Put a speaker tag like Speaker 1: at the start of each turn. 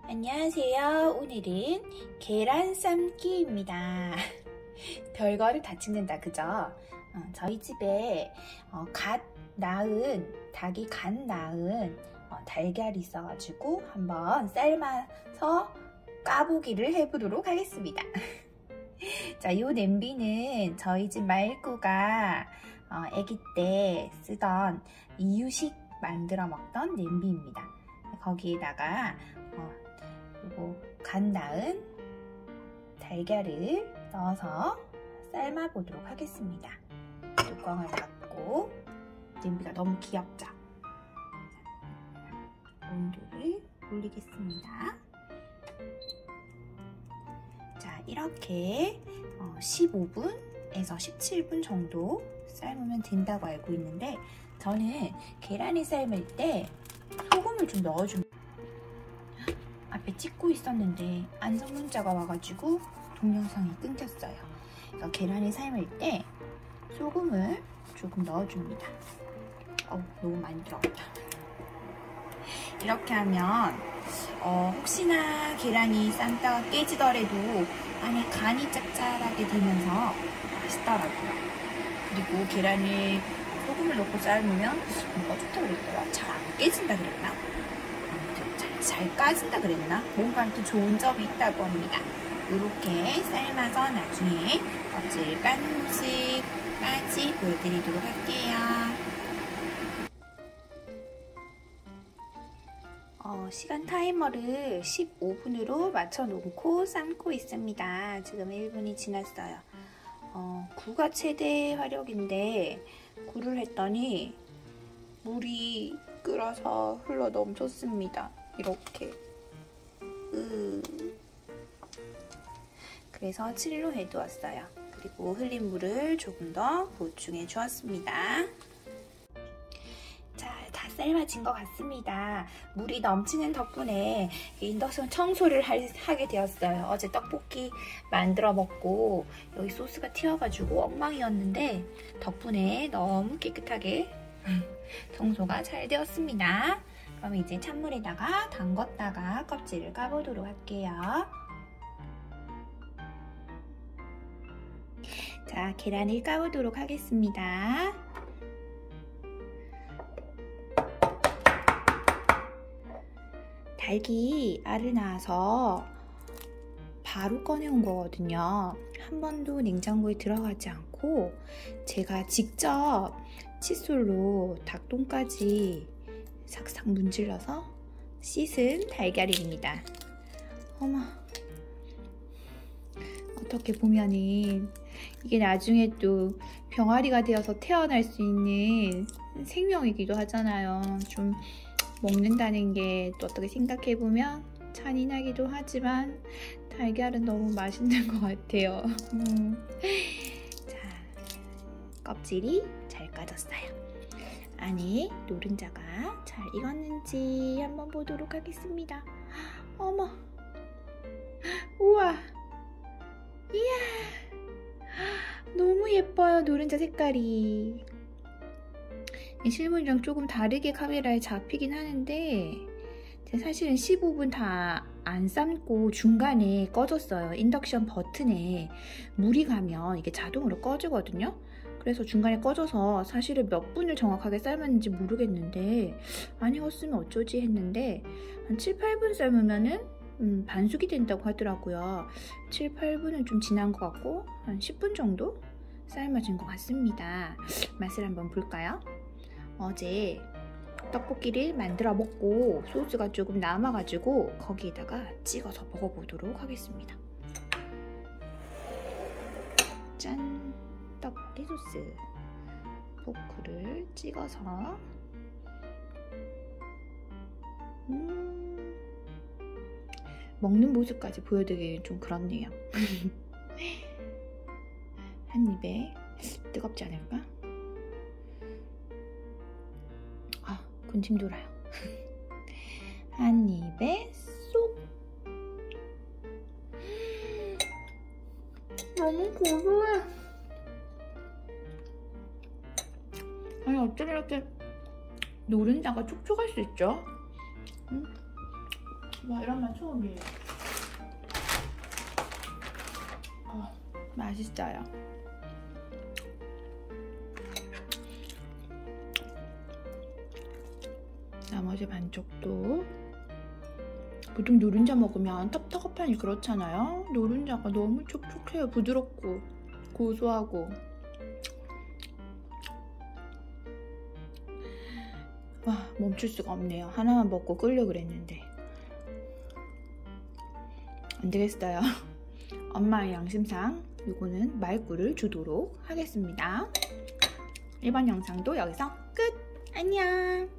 Speaker 1: 안녕하세요. 오늘은 계란 삶기입니다. 별거를 다 찍는다, 그죠? 저희 집에 닭이 갓 낳은 달걀이 있어가지고 한번 삶아서 까보기를 해보도록 하겠습니다. 자, 이 냄비는 저희 집 말구가 아기 때 쓰던 이유식 만들어 먹던 냄비입니다. 거기에다가 요거 갓 낳은 달걀을 넣어서 삶아 보도록 하겠습니다. 뚜껑을 닫고, 냄비가 너무 귀엽죠? 온도를 올리겠습니다. 자, 이렇게 15분에서 17분 정도 삶으면 된다고 알고 있는데, 저는 계란을 삶을 때 소금을 좀 넣어줍니다. 앞에 찍고 있었는데 안성 문자가 와가지고 동영상이 끊겼어요. 그래서 계란을 삶을 때 소금을 조금 넣어줍니다. 너무 많이 들어갔다. 이렇게 하면 혹시나 계란이 삶다가 깨지더라도 안에 간이 짭짤하게 되면서 맛있더라고요. 그리고 계란을 소금을 넣고 삶으면 뭐가 좋다고 그랬더라? 잘 안 깨진다 그랬나? 잘 까진다 그랬나? 뭔가 또 좋은 점이 있다고 합니다. 이렇게 삶아서 나중에 껍질 깐 모습까지 보여드리도록 할게요. 시간 타이머를 15분으로 맞춰놓고 삶고 있습니다. 지금 1분이 지났어요. 구가 최대 화력인데 구를 했더니 물이 끓어서 흘러 넘쳤습니다. 이렇게. 그래서 7로 해두었어요. 그리고 흘린 물을 조금 더 보충해 주었습니다. 자, 다 삶아진 것 같습니다. 물이 넘치는 덕분에 인덕션 청소를 하게 되었어요. 어제 떡볶이 만들어 먹고 여기 소스가 튀어가지고 엉망이었는데 덕분에 너무 깨끗하게 청소가 잘 되었습니다. 그럼 이제 찬물에다가 담궜다가 껍질을 까보도록 할게요. 자, 계란을 까보도록 하겠습니다. 닭이 알을 낳아서 바로 꺼내온 거거든요. 한 번도 냉장고에 들어가지 않고 제가 직접 칫솔로 닭똥까지 삭삭 문질러서 씻은 달걀입니다. 어머, 어떻게 보면은 이게 나중에 또 병아리가 되어서 태어날 수 있는 생명이기도 하잖아요. 좀 먹는다는 게 또 어떻게 생각해보면 잔인하기도 하지만 달걀은 너무 맛있는 것 같아요. 자, 껍질이 잘 까졌어요. 안에 노른자가 잘 익었는지 한번 보도록 하겠습니다. 어머, 우와, 이야, 너무 예뻐요. 노른자 색깔이. 실물이랑 조금 다르게 카메라에 잡히긴 하는데 사실은 15분 다 안 삶고 중간에 꺼졌어요. 인덕션 버튼에 물이 가면 이게 자동으로 꺼지거든요. 그래서 중간에 꺼져서 사실은 몇 분을 정확하게 삶았는지 모르겠는데 안 익었으면 어쩌지 했는데 한 7, 8분 삶으면은 반숙이 된다고 하더라고요. 7, 8분은 좀 지난 것 같고 한 10분 정도 삶아진 것 같습니다. 맛을 한번 볼까요? 어제 떡볶이를 만들어 먹고 소스가 조금 남아가지고 거기에다가 찍어서 먹어보도록 하겠습니다. 짠! 떡볶이 소스 포크를 찍어서 먹는 모습까지 보여드리기는 좀 그렇네요. 한 입에 뜨겁지 않을까? 군침 돌아요. 한 입에 쏙. 너무 고소해. 아니 어쩜 이렇게 노른자가 촉촉할 수 있죠? 와, 이런 맛 처음이에요. 맛있어요. 나머지 반쪽도. 보통 노른자 먹으면 텁텁하니 그렇잖아요. 노른자가 너무 촉촉해요. 부드럽고 고소하고. 와, 멈출 수가 없네요. 하나만 먹고 끓려 그랬는데 안 되겠어요. 엄마의 양심상 이거는 말꿀을 주도록 하겠습니다. 이번 영상도 여기서 끝! 안녕!